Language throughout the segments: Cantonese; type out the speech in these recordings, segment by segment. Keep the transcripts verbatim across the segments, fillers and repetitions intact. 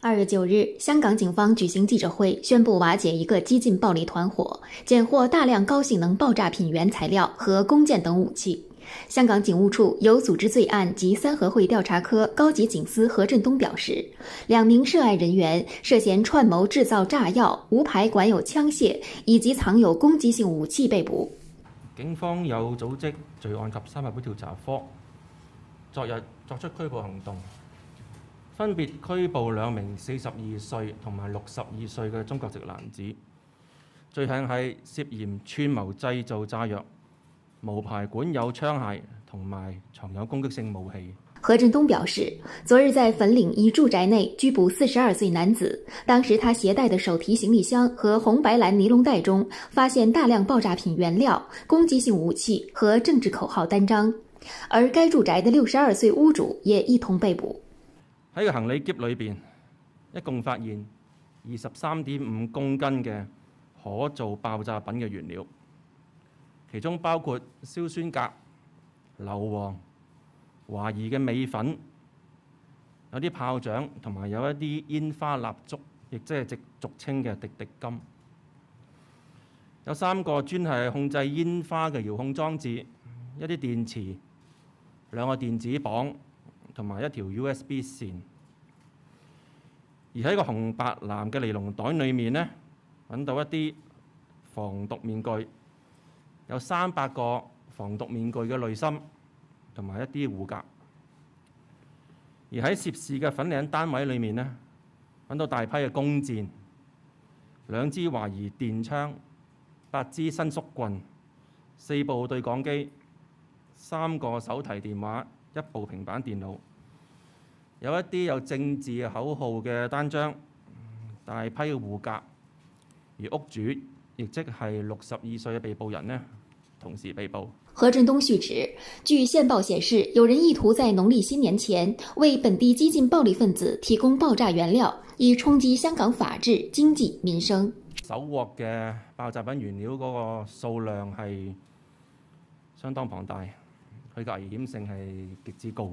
二月九日，香港警方举行记者会，宣布瓦解一个激进暴力团伙，检获大量高性能爆炸品原材料和弓箭等武器。香港警务处有组织罪案及三合会调查科高级警司何振东表示，两名涉案人员涉嫌串谋制造炸药、无牌管有枪械以及藏有攻击性武器被捕。 警方有組織罪案及三合會調查科昨日作出拘捕行動，分別拘捕兩名四十二歲同埋六十二歲嘅中國籍男子，罪行係涉嫌串謀製造炸藥、無牌管有槍械同埋藏有攻擊性武器。 何振東表示，昨日在粉嶺一住宅內拘捕四十二歲男子，當時他攜帶的手提行李箱和紅白藍尼龍袋中發現大量爆炸品原料、攻擊性武器和政治口號單張，而該住宅的六十二歲屋主也一同被捕。 喺個行李篋裏邊，一共發現二十三點五公斤嘅可造爆炸品嘅原料，其中包括硝酸鉀、硫磺、懷疑嘅鎂粉，有啲炮仗同埋有一啲煙花蠟燭，亦即係直俗稱嘅滴滴金。有三個專係控制煙花嘅遙控裝置，一啲電池、兩個電子磅同埋一條 U S B 線。而喺個紅白藍嘅尼龍袋裏面呢，揾到一啲防毒面具，有三百個防毒面具嘅濾芯，同埋一啲護甲。而喺涉事嘅粉嶺單位裏面呢，揾到大批嘅弓箭、兩支懷疑電槍、八支伸縮棍、四部對講機、三個手提電話、一部平板電腦，有一啲有政治口號嘅單張，大批嘅護甲。而屋主亦即係六十二歲嘅被捕人呢，同時被捕。 何振東續指，據線報顯示，有人意圖在農曆新年前為本地激進暴力分子提供爆炸原料，以衝擊香港法治、經濟、民生。 搜獲嘅爆炸品原料嗰個數量係相當龐大，佢嘅危險性係極之高。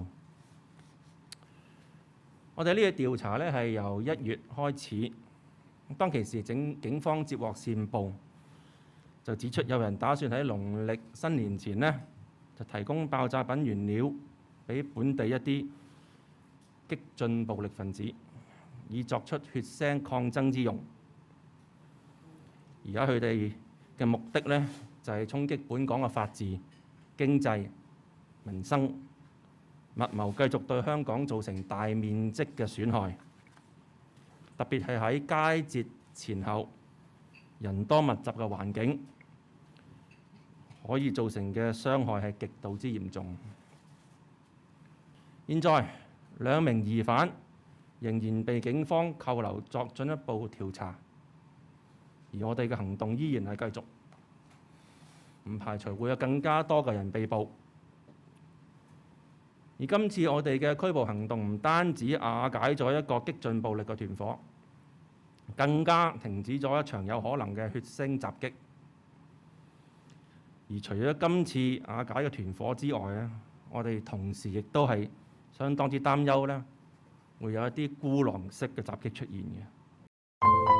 我哋呢個調查咧係由一月開始，當其時整警方接獲線報，就指出有人打算喺農曆新年前呢，就提供爆炸品原料俾本地一啲激進暴力分子，以作出血腥抗爭之用。而家佢哋嘅目的呢，就係衝擊本港嘅法治、經濟、民生，密謀繼續對香港造成大面積嘅損害，特別係喺佳節前後人多密集嘅環境，可以造成嘅傷害係極度之嚴重。現在兩名疑犯仍然被警方扣留作進一步調查，而我哋嘅行動依然係繼續，唔排除會有更加多嘅人被捕。而今次我哋嘅拘捕行動唔單止瓦解咗一個激進暴力嘅團伙，更加停止咗一場有可能嘅血腥襲擊。而除咗今次瓦解嘅團伙之外咧，我哋同時亦都係相當之擔憂咧，會有一啲孤狼式嘅襲擊出現嘅。